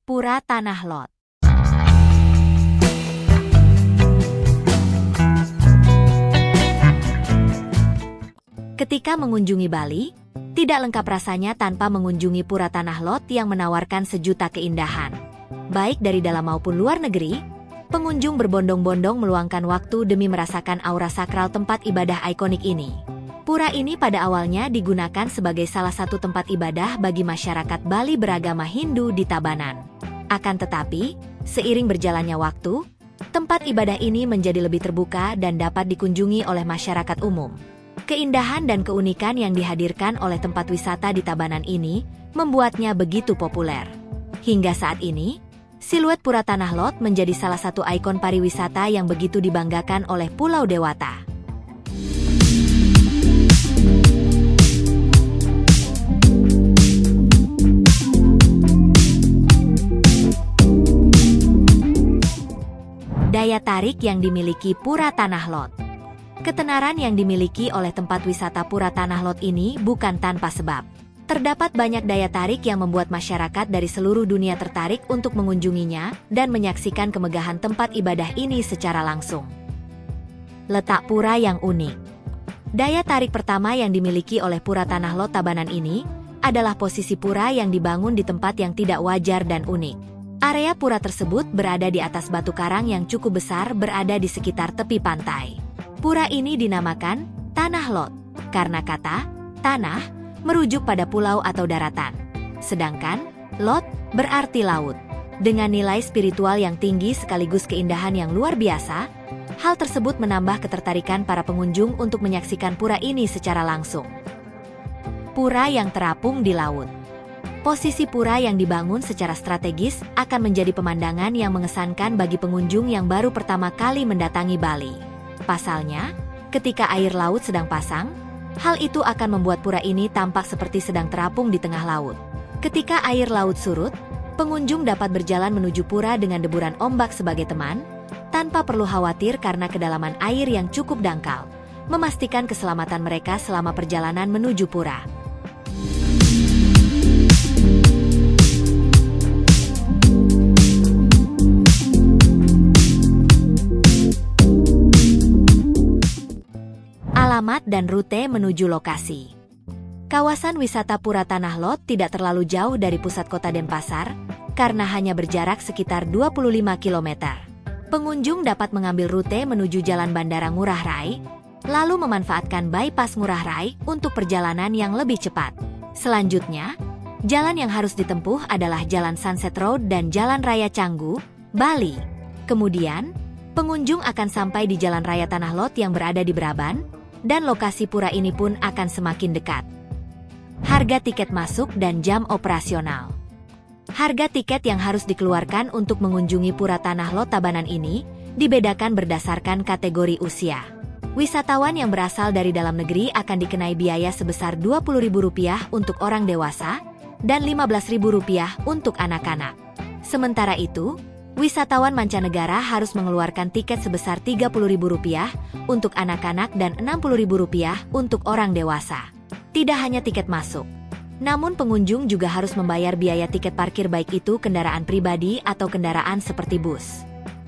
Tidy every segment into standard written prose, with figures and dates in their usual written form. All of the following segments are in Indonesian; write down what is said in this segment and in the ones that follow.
Pura Tanah Lot. Ketika mengunjungi Bali, tidak lengkap rasanya tanpa mengunjungi Pura Tanah Lot yang menawarkan sejuta keindahan. Baik dari dalam maupun luar negeri, pengunjung berbondong-bondong meluangkan waktu demi merasakan aura sakral tempat ibadah ikonik ini. Pura ini pada awalnya digunakan sebagai salah satu tempat ibadah bagi masyarakat Bali beragama Hindu di Tabanan. Akan tetapi, seiring berjalannya waktu, tempat ibadah ini menjadi lebih terbuka dan dapat dikunjungi oleh masyarakat umum. Keindahan dan keunikan yang dihadirkan oleh tempat wisata di Tabanan ini membuatnya begitu populer. Hingga saat ini, siluet Pura Tanah Lot menjadi salah satu ikon pariwisata yang begitu dibanggakan oleh Pulau Dewata. Daya tarik yang dimiliki Pura Tanah Lot. Ketenaran yang dimiliki oleh tempat wisata Pura Tanah Lot ini bukan tanpa sebab. Terdapat banyak daya tarik yang membuat masyarakat dari seluruh dunia tertarik untuk mengunjunginya dan menyaksikan kemegahan tempat ibadah ini secara langsung. Letak pura yang unik. Daya tarik pertama yang dimiliki oleh Pura Tanah Lot Tabanan ini adalah posisi pura yang dibangun di tempat yang tidak wajar dan unik. Area pura tersebut berada di atas batu karang yang cukup besar berada di sekitar tepi pantai. Pura ini dinamakan Tanah Lot karena kata tanah merujuk pada pulau atau daratan. Sedangkan Lot berarti laut. Dengan nilai spiritual yang tinggi sekaligus keindahan yang luar biasa, hal tersebut menambah ketertarikan para pengunjung untuk menyaksikan pura ini secara langsung. Pura yang terapung di laut. Posisi pura yang dibangun secara strategis akan menjadi pemandangan yang mengesankan bagi pengunjung yang baru pertama kali mendatangi Bali. Pasalnya, ketika air laut sedang pasang, hal itu akan membuat pura ini tampak seperti sedang terapung di tengah laut. Ketika air laut surut, pengunjung dapat berjalan menuju pura dengan deburan ombak sebagai teman, tanpa perlu khawatir karena kedalaman air yang cukup dangkal, memastikan keselamatan mereka selama perjalanan menuju pura. Alamat dan rute menuju lokasi. Kawasan wisata Pura Tanah Lot tidak terlalu jauh dari pusat kota Denpasar, karena hanya berjarak sekitar 25 km. Pengunjung dapat mengambil rute menuju Jalan Bandara Ngurah Rai, lalu memanfaatkan bypass Ngurah Rai untuk perjalanan yang lebih cepat. Selanjutnya, jalan yang harus ditempuh adalah Jalan Sunset Road dan Jalan Raya Canggu, Bali. Kemudian, pengunjung akan sampai di Jalan Raya Tanah Lot yang berada di Braban, dan lokasi pura ini pun akan semakin dekat. Harga tiket masuk dan jam operasional. Harga tiket yang harus dikeluarkan untuk mengunjungi Pura Tanah Lot Tabanan ini dibedakan berdasarkan kategori usia. Wisatawan yang berasal dari dalam negeri akan dikenai biaya sebesar Rp20.000 untuk orang dewasa dan Rp15.000 untuk anak-anak. Sementara itu, wisatawan mancanegara harus mengeluarkan tiket sebesar Rp30.000 untuk anak-anak dan Rp60.000 untuk orang dewasa. Tidak hanya tiket masuk, namun pengunjung juga harus membayar biaya tiket parkir baik itu kendaraan pribadi atau kendaraan seperti bus.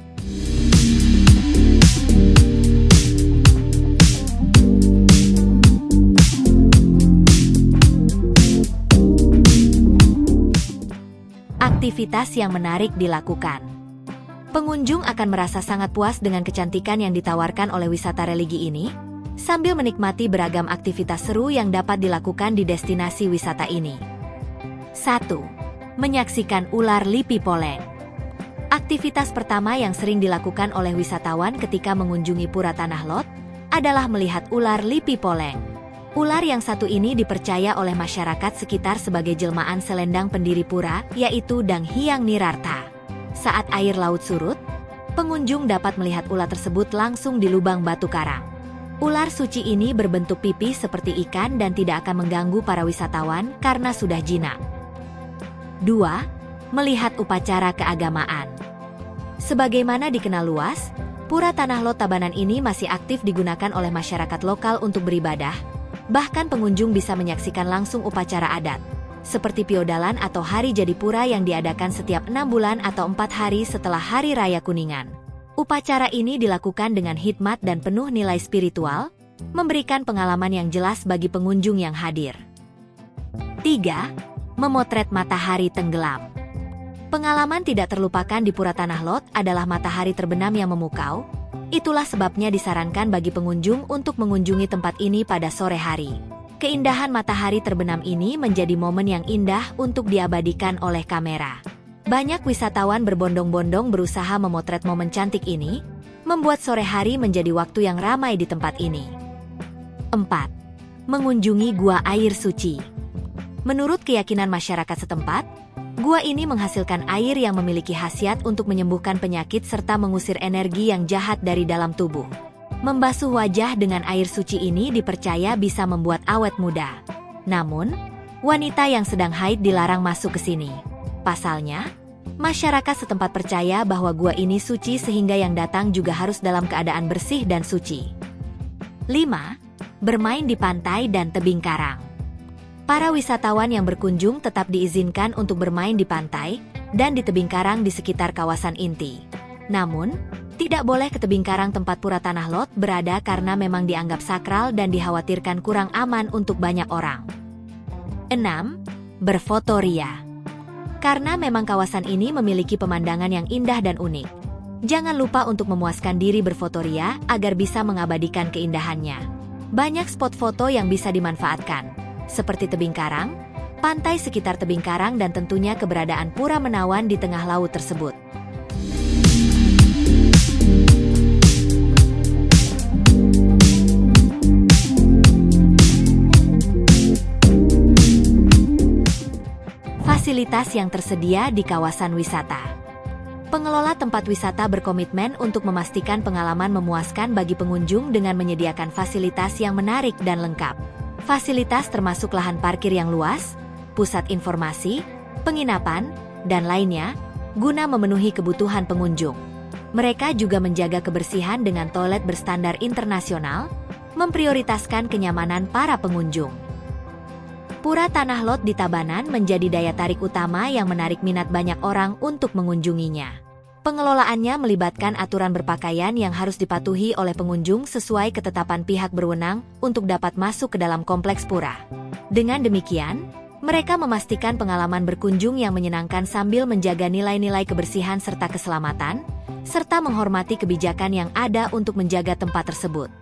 Aktivitas yang menarik dilakukan. Pengunjung akan merasa sangat puas dengan kecantikan yang ditawarkan oleh wisata religi ini, sambil menikmati beragam aktivitas seru yang dapat dilakukan di destinasi wisata ini. 1. Menyaksikan ular Lipi Poleng. Aktivitas pertama yang sering dilakukan oleh wisatawan ketika mengunjungi Pura Tanah Lot adalah melihat ular Lipi Poleng. Ular yang satu ini dipercaya oleh masyarakat sekitar sebagai jelmaan selendang pendiri pura, yaitu Dang Hyang Nirartha. Saat air laut surut, pengunjung dapat melihat ular tersebut langsung di lubang batu karang. Ular suci ini berbentuk pipih seperti ikan dan tidak akan mengganggu para wisatawan karena sudah jinak. 2. Melihat upacara keagamaan. Sebagaimana dikenal luas, Pura Tanah Lot Tabanan ini masih aktif digunakan oleh masyarakat lokal untuk beribadah. Bahkan pengunjung bisa menyaksikan langsung upacara adat, seperti Piodalan atau Hari Jadi Pura yang diadakan setiap 6 bulan atau 4 hari setelah Hari Raya Kuningan. Upacara ini dilakukan dengan hikmat dan penuh nilai spiritual, memberikan pengalaman yang jelas bagi pengunjung yang hadir. 3. Memotret matahari tenggelam. Pengalaman tidak terlupakan di Pura Tanah Lot adalah matahari terbenam yang memukau. Itulah sebabnya disarankan bagi pengunjung untuk mengunjungi tempat ini pada sore hari. Keindahan matahari terbenam ini menjadi momen yang indah untuk diabadikan oleh kamera. Banyak wisatawan berbondong-bondong berusaha memotret momen cantik ini, membuat sore hari menjadi waktu yang ramai di tempat ini. 4. Mengunjungi gua air suci. Menurut keyakinan masyarakat setempat, gua ini menghasilkan air yang memiliki khasiat untuk menyembuhkan penyakit serta mengusir energi yang jahat dari dalam tubuh. Membasuh wajah dengan air suci ini dipercaya bisa membuat awet muda. Namun, wanita yang sedang haid dilarang masuk ke sini. Pasalnya, masyarakat setempat percaya bahwa gua ini suci sehingga yang datang juga harus dalam keadaan bersih dan suci. 5. Bermain di pantai dan tebing karang. Para wisatawan yang berkunjung tetap diizinkan untuk bermain di pantai dan di tebing karang di sekitar kawasan inti. Namun, tidak boleh ke tebing karang tempat Pura Tanah Lot berada karena memang dianggap sakral dan dikhawatirkan kurang aman untuk banyak orang. 6. Berfotoria. Karena memang kawasan ini memiliki pemandangan yang indah dan unik, jangan lupa untuk memuaskan diri berfotoria agar bisa mengabadikan keindahannya. Banyak spot foto yang bisa dimanfaatkan, seperti tebing karang, pantai sekitar tebing karang dan tentunya keberadaan Pura Menawan di tengah laut tersebut. Fasilitas yang tersedia di kawasan wisata. Pengelola tempat wisata berkomitmen untuk memastikan pengalaman memuaskan bagi pengunjung dengan menyediakan fasilitas yang menarik dan lengkap. Fasilitas termasuk lahan parkir yang luas, pusat informasi, penginapan, dan lainnya, guna memenuhi kebutuhan pengunjung. Mereka juga menjaga kebersihan dengan toilet berstandar internasional, memprioritaskan kenyamanan para pengunjung. Pura Tanah Lot di Tabanan menjadi daya tarik utama yang menarik minat banyak orang untuk mengunjunginya. Pengelolaannya melibatkan aturan berpakaian yang harus dipatuhi oleh pengunjung sesuai ketetapan pihak berwenang untuk dapat masuk ke dalam kompleks pura. Dengan demikian, mereka memastikan pengalaman berkunjung yang menyenangkan sambil menjaga nilai-nilai kebersihan serta keselamatan, serta menghormati kebijakan yang ada untuk menjaga tempat tersebut.